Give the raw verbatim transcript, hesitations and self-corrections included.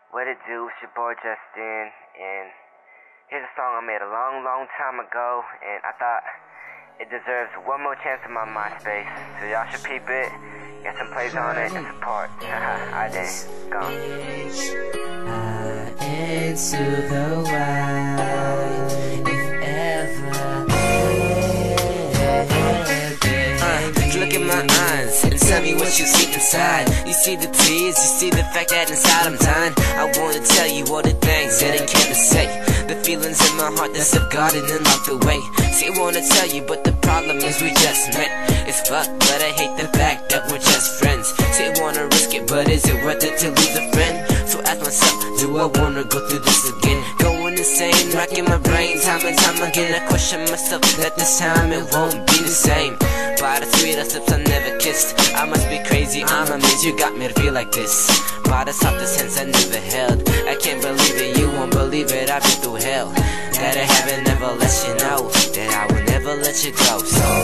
What it do? It's your boy Justin, and here's a song I made a long, long time ago, and I thought it deserves one more chance in my MySpace, so y'all should peep it, get some plays on it, and support. I did. Go. I into the wild, if ever uh, look at my eyes and tell me what you see inside. You see the tears, you see the fact that inside I'm dying. I wanna tell you all the things that I can't say. The feelings in my heart that's safeguarded and locked away. See, I wanna tell you, but the problem is we just met. It's fucked, but I hate the fact that we're just friends. See, I wanna risk it, but is it worth it to lose a friend? So ask myself, do I wanna go through this again? Going insane, racking my brain time and time again. I question myself that this time it won't be the same. By the sweetest lips I never kissed, I must be crazy, I'm amazed you got me to feel like this. By the softest hands I never held, I can't believe it, you won't believe it, I've been through hell. That I haven't never let you know, that I will never let you go. So